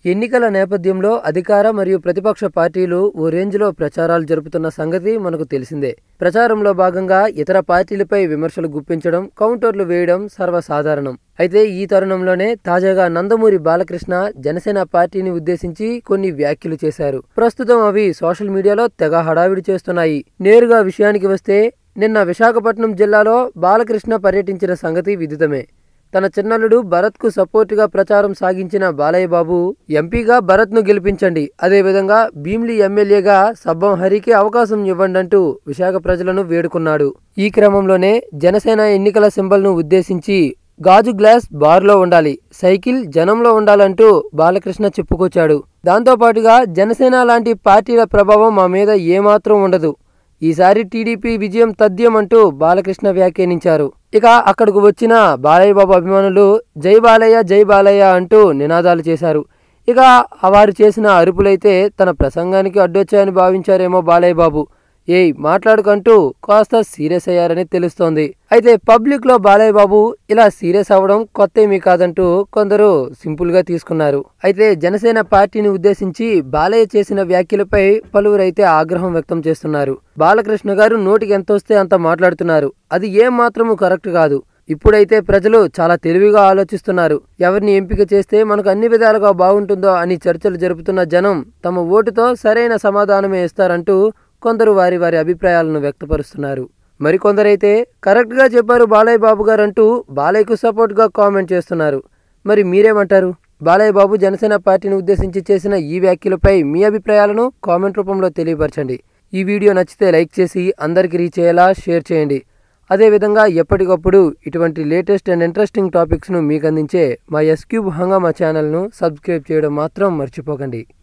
ఎన్నికల నేపథ్యంలో అధికార మరియు ప్రతిపక్ష పార్టీలు ఓ రేంజ్లో ప్రచారాలు జరుపుతున్న సంగతి మనకు తెలిసిందే. ప్రచారంలో భాగంగా ఇతర పార్టీలపై విమర్శలు గుప్పించడం, కౌంటర్లు వేయడం సర్వసాధారణం. అయితే ఈ తరుణంలోనే తాజాగా నందమూరి బాలకృష్ణ జనసేన పార్టీని ఉద్దేశించి కొన్ని వ్యాఖ్యలు చేశారు. ప్రస్తుతం అవి సోషల్ మీడియాలో తెగ హడావిడి చేస్తున్నాయి. నేరుగా విషయానికి వస్తే, నిన్న విశాఖపట్నం జిల్లాలో బాలకృష్ణ పర్యటించిన సంగతి విదితమే. తన చిన్నల్లుడు భరత్కు సపోర్టుగా ప్రచారం సాగించిన బాలయ్య బాబు, ఎంపీగా భరత్ను గెలిపించండి, అదేవిధంగా భీమిలి ఎమ్మెల్యేగా సబ్బం హరికి అవకాశం ఇవ్వండంటూ విశాఖ ప్రజలను వేడుకున్నాడు. ఈ క్రమంలోనే జనసేన ఎన్నికల సింబల్ను ఉద్దేశించి గాజు గ్లాస్ బార్లో ఉండాలి, సైకిల్ జనంలో ఉండాలంటూ బాలకృష్ణ చెప్పుకొచ్చాడు. దాంతోపాటుగా జనసేన లాంటి పార్టీల ప్రభావం మా మీద ఏమాత్రం ఉండదు, ఈసారి టీడీపీ విజయం తథ్యం అంటూ బాలకృష్ణ వ్యాఖ్యానించారు. ఇక అక్కడకు వచ్చిన బాలయ్య బాబు అభిమానులు జై బాలయ్య జై బాలయ్య అంటూ నినాదాలు చేశారు. ఇక వారు చేసిన అరుపులైతే తన ప్రసంగానికి అడ్డొచ్చాయని భావించారేమో బాలయ్య బాబు. మాట్లాడుకంటూ కాస్త సీరియస్ అయ్యారని తెలుస్తోంది. అయితే పబ్లిక్ లో బాలయ్య బాబు ఇలా సీరియస్ అవ్వడం కొత్తేమీ కాదంటూ కొందరు సింపుల్ గా తీసుకున్నారు. అయితే జనసేన పార్టీని ఉద్దేశించి బాలయ్య చేసిన వ్యాఖ్యలపై పలువురైతే ఆగ్రహం వ్యక్తం చేస్తున్నారు. బాలకృష్ణ గారు నోటికి ఎంత వస్తే అంత మాట్లాడుతున్నారు, అది ఏం మాత్రము కరెక్ట్ కాదు. ఇప్పుడైతే ప్రజలు చాలా తెలివిగా ఆలోచిస్తున్నారు. ఎవరిని ఎంపిక చేస్తే మనకు అన్ని విధాలుగా బాగుంటుందో అని చర్చలు జరుపుతున్న జనం తమ ఓటుతో సరైన సమాధానమే ఇస్తారంటూ కొందరు వారి వారి అభిప్రాయాలను వ్యక్తపరుస్తున్నారు. మరికొందరైతే కరెక్ట్గా చెప్పారు బాలయ్య బాబు గారు అంటూ బాలయ్యకు సపోర్ట్గా కామెంట్ చేస్తున్నారు. మరి మీరేమంటారు? బాలయ్య బాబు జనసేన పార్టీని ఉద్దేశించి చేసిన ఈ వ్యాఖ్యలపై మీ అభిప్రాయాలను కామెంట్ రూపంలో తెలియపరచండి. ఈ వీడియో నచ్చితే లైక్ చేసి అందరికీ రీచ్ అయ్యేలా షేర్ చేయండి. అదేవిధంగా ఎప్పటికప్పుడు ఇటువంటి లేటెస్ట్ అండ్ ఇంట్రెస్టింగ్ టాపిక్స్ను మీకు అందించే మా ఎస్ క్యూబ్ హంగామా ఛానల్ను సబ్స్క్రైబ్ చేయడం మాత్రం మర్చిపోకండి.